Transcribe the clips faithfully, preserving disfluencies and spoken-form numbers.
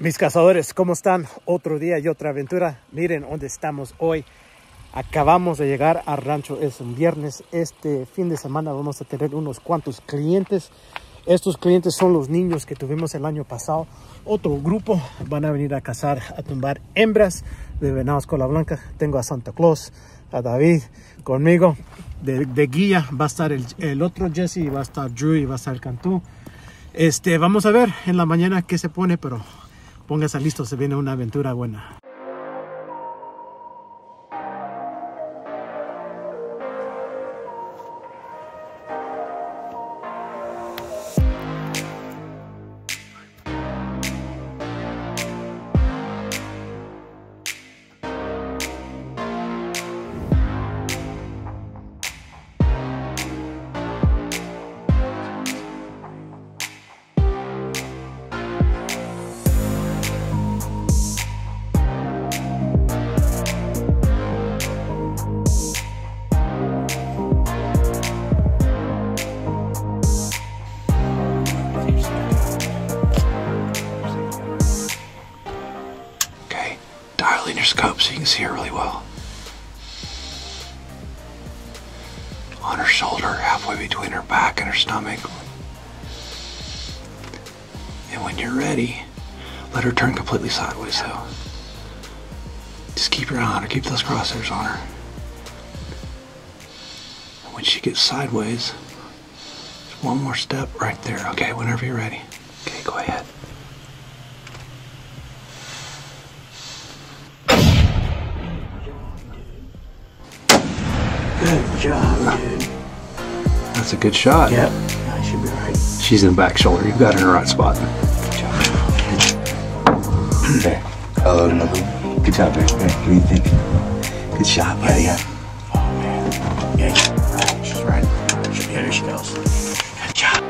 Mis cazadores, ¿cómo están? Otro día y otra aventura. Miren dónde estamos hoy. Acabamos de llegar al rancho, es un viernes. Este fin de semana vamos a tener unos cuantos clientes. Estos clientes son los niños que tuvimos el año pasado. Otro grupo van a venir a cazar, a tumbar hembras de venados cola blanca. Tengo a Santa Claus, a David conmigo. De, de guía va a estar el, el otro Jesse, va a estar Drew y va a estar el Cantú. Este, vamos a ver en la mañana qué se pone, pero póngase listo, se viene una aventura buena. Dial in your scope so you can see her really well. On her shoulder, halfway between her back and her stomach. And when you're ready, let her turn completely sideways though. Just keep your eye on her, keep those crosshairs on her. And when she gets sideways, just one more step right there. Okay, whenever you're ready. Okay, go ahead. Good job, dude. That's a good shot. Yep. I should be right. She's in the back shoulder. You've got her in the right spot. Good job. Okay. I'll load another one. Good job, man. Hey, what do you think? Good shot, buddy. Yeah, yeah. Oh, man. Yeah, yeah. She's right. She'll be here. She goes. Good job.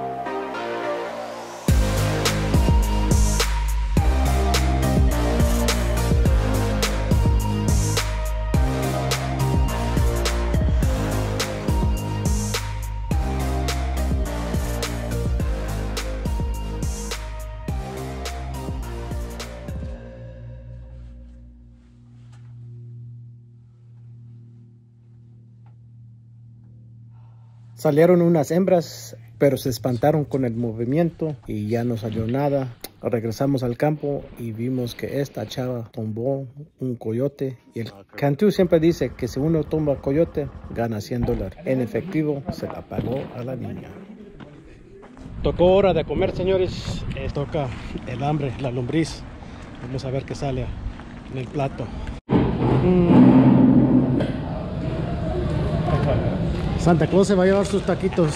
Salieron unas hembras, pero se espantaron con el movimiento y ya no salió nada. Regresamos al campo y vimos que esta chava tumbó un coyote. Y el Cantú siempre dice que si uno tumba coyote, gana cien dólares. En efectivo, se la pagó a la niña. Tocó hora de comer, señores. Eh, toca el hambre, la lombriz. Vamos a ver qué sale en el plato. Mm. Santa Claus se va a llevar sus taquitos.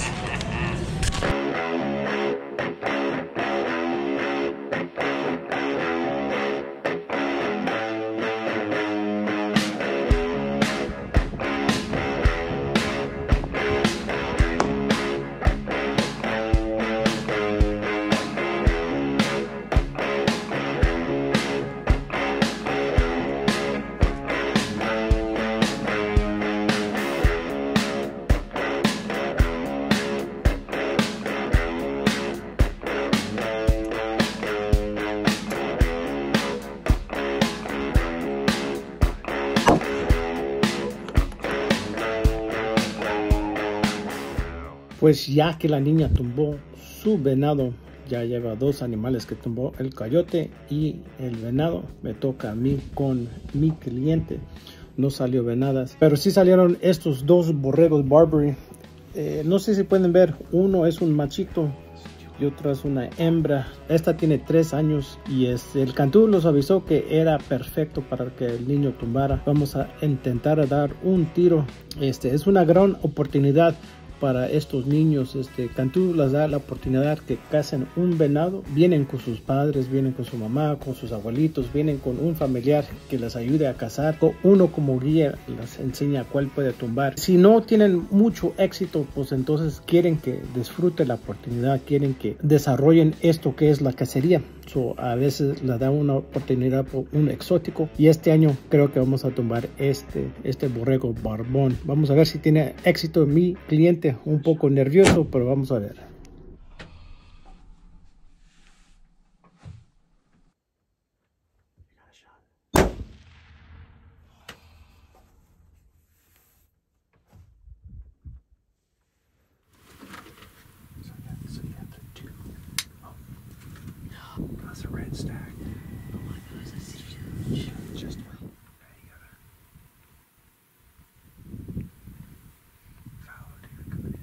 Pues ya que la niña tumbó su venado, ya lleva dos animales que tumbó, el coyote y el venado. Me toca a mí con mi cliente. No salió venadas, pero sí salieron estos dos borregos Barbary. Eh, no sé si pueden ver, uno es un machito y otra es una hembra. Esta tiene tres años y es, el Cantú los avisó que era perfecto para que el niño tumbara. Vamos a intentar dar un tiro. Este es una gran oportunidad para estos niños. Este Cantú les da la oportunidad que casen un venado. Vienen con sus padres, vienen con su mamá, con sus abuelitos, vienen con un familiar que les ayude a cazar. Uno como guía les enseña cuál puede tumbar. Si no tienen mucho éxito, pues entonces quieren que disfruten la oportunidad, quieren que desarrollen esto que es la cacería. So, a veces les da una oportunidad por un exótico, y este año creo que vamos a tumbar este, este borrego barbón. Vamos a ver si tiene éxito. Mi cliente un poco nervioso, pero vamos a ver. good stack. Oh my gosh, that's huge. Just wait. Now you gotta follow deer coming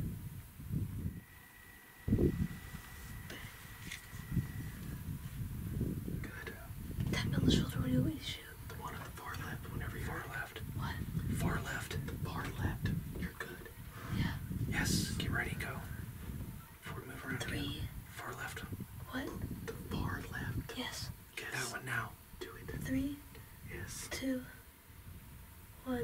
in. Good. Tap me on the shoulder when you always shoot. The one on the far left, whenever you're far left. What? Far left. Far left. You're good. Yeah. Yes. Get ready, go. Before we move around Three. again. Far left. What? The far left. Yes. Get that one now. Do it. Three, Yes. two, one.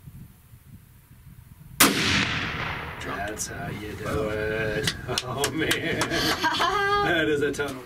That's how you do it. Oh man. That is a tunnel.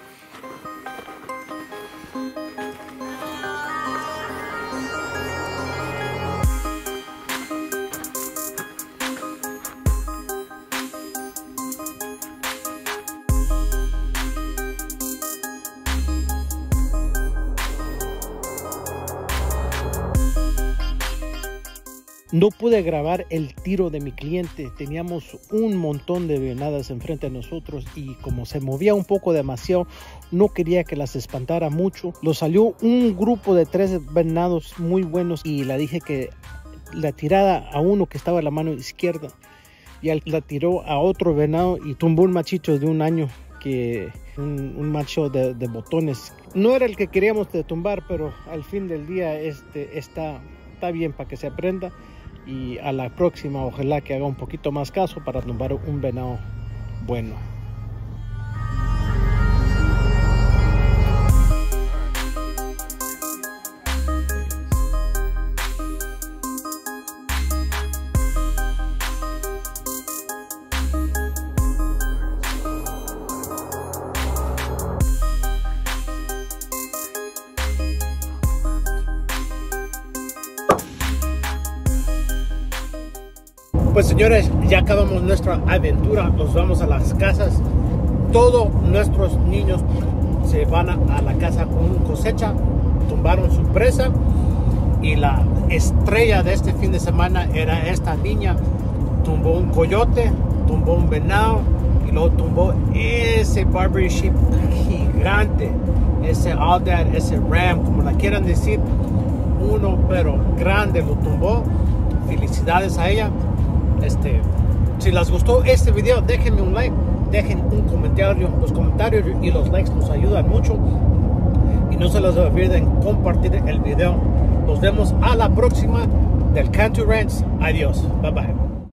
No pude grabar el tiro de mi cliente. Teníamos un montón de venadas enfrente de nosotros y como se movía un poco demasiado, no quería que las espantara mucho. Lo salió un grupo de tres venados muy buenos y le dije que la tirara a uno que estaba a la mano izquierda y él la tiró a otro venado y tumbó un machito de un año, que un, un macho de, de botones. No era el que queríamos de tumbar, pero al fin del día este está, está bien para que se aprenda. Y a la próxima ojalá que haga un poquito más caso para tumbar un venado bueno. Pues señores, ya acabamos nuestra aventura, nos vamos a las casas. Todos nuestros niños se van a, a la casa con cosecha, tumbaron su presa y la estrella de este fin de semana era esta niña. Tumbó un coyote, tumbó un venado y luego tumbó ese Barbary Sheep gigante, ese Aldad, ese Ram, como la quieran decir, uno pero grande lo tumbó. Felicidades a ella. Este, si les gustó este video, déjenme un like, dejen un comentario. Los comentarios y los likes nos ayudan mucho. Y no se les olviden compartir el video. Nos vemos a la próxima del Cantu Ranch. Adiós. Bye bye.